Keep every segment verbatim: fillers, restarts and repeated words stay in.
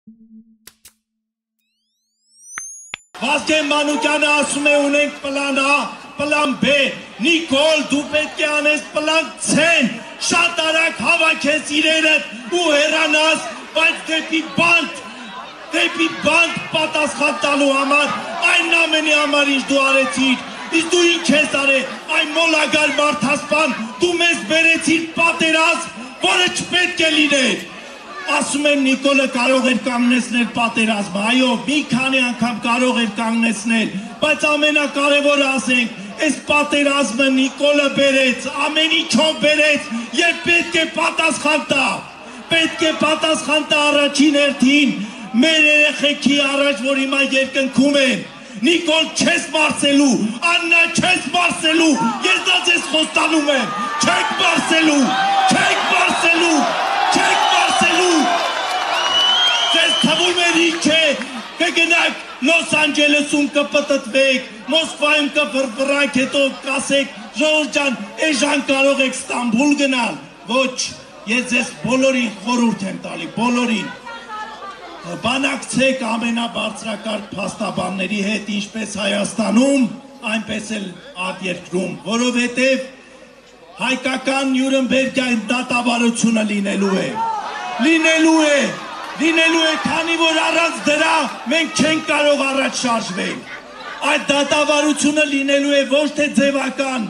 Վազգեն Մանուկյանը ասում է ունենք պլան A, պլան B, Նիկոլ դու պետք է անես պլան C-ն, շատ արագ հավաքես իրերդ ու հեռանաս, բայց դեպի բանտ, դեպի բանտ պատասխան տալու համար, այն ամենի համար ինչ դու արեցիր, իսկ դու ինչ ես արել, այն մոլագար մարդասպան, դու մեզ բերեցիր պատերազմ, որը չպետք է լիներ։ Ասում են Նիկոլը կարող էր կանգնեցնել պատերազմը, այո, մի քանի անգամ կարող էր կանգնեցնել, բայց ամենակարևորը ասենք, այս պատերազմը Նիկոլը բերեց, ամեն ինչով բերեց, եւ պետք է պատասխան տա, պետք է պատասխան տա առաջին հերթին մեր երեխեքի առաջ, որ հիմա երկնքում են, Նիկոլ չես մարսելու, Աննա չես մարսելու, ես դա ձեզ խոստանում եմ, չեք մարսելու, չեք մարսելու, չեք մարսելու, ձեզ թվում էր ինչ է, կգնաք Լոս Անջելեսում կպտտվեք, Մոսկվայում կվրվրաք, հետո կասեք, ժողովուրդ ջան, էժան կարող եք Ստամբուլ գնալ, ոչ, ես ձեզ բոլորին խորհուրդ եմ տալի, բոլորին, բանակցեք ամենաբարձրակարգ փաստաբանների հետ, ինչպես Հայաստանում, այնպես էլ արտերկրում, որովհետև հայկական Նյուրնբերգյան դատավարությունը լինելու է, լինելու է, լինելու է, քանի որ առանց դրա մենք չենք կարող առաջ շարժվել, այդ դատավարությունը լինելու է ոչ թե ձևական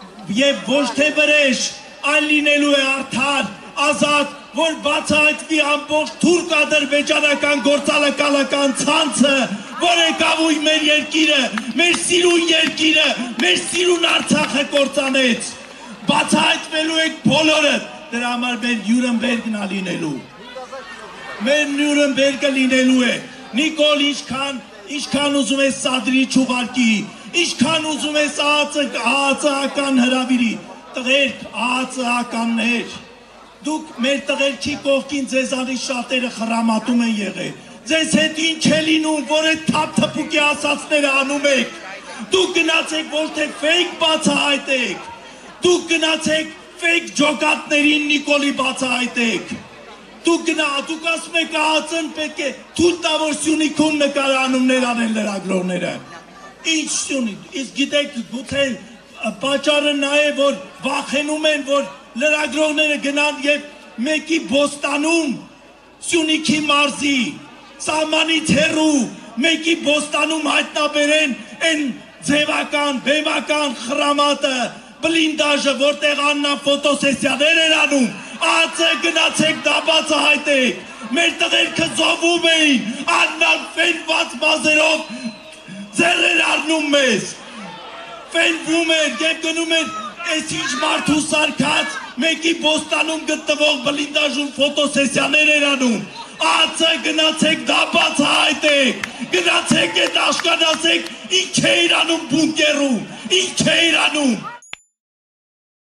և ոչ թե վրեժ, այլ լինելու է արդար, ազատ, որ բացահայտվի ամբողջ թուրք-ադրբեջանական գործալակալական ցանցը, որ եկավ ու մեր երկիրը, մեր սիրուն երկիրը, մեր սիրուն Արցախը կործանեց, բացահայտվելու եք բոլորը, դրա համար մեր Նյուրնբերգն է լինելու, մեր Նյուրնբերգը լինելու է, Նիկոլ ինչքան, ինչքան ուզում ես սադրի չուղարկի, ինչքան ուզում ես ԱԱԾ-ական հրավիրի, տղերք ԱԱԾ-ականներ, դուք մեր տղերքի կողքին ձեզանից շատերը խրամատում են եղել, ձեզ հետ ինչ է լինում, որ այդ թափ-թփուկի ասածները անում եք, դուք գնացեք ոչ թե ֆեյք բացահայտեք, դուք գնացեք ֆեյք ջոկատներին Նիկոլի բացահայտեք, դուք գնա, դուք ասում եք ԱԱԾ-ն պետք է թույլ տա, որ Սյունիքում նկարանումներ անեն լրագրողները, ինչ Սյունիք, իսկ գիտեք գուցե պատճառը նա է, որ վախենում են, որ լրագրողները գնան և մեկի Բոստանում, Սյունիքի մարզի, սահմանից հեռու, մեկի Բոստանում հայտնաբերեն են ձևական, բեմական խրամատը, բլինդաժը, որտեղ Աննա ֆոտոսեսիաներ էր անում, ԱԱԾ գնացեք դա բացահայտեք, մեր տղերքը զոհվում էին, Աննան ֆենված մազերով ձեռեր առնում մեզ, ֆենվում էր և գնում էր Այս ինչ մարդու սարքած, մեկի Բոստանում գտնվող բլինդաժում ֆոտոսեսիաներ էր անում, ԱԱԾ գնացեք դա բացահայտեք, գնացեք այդ աշկանացեք, ինչ է իր անում բունկերում, ինչ է իր անում,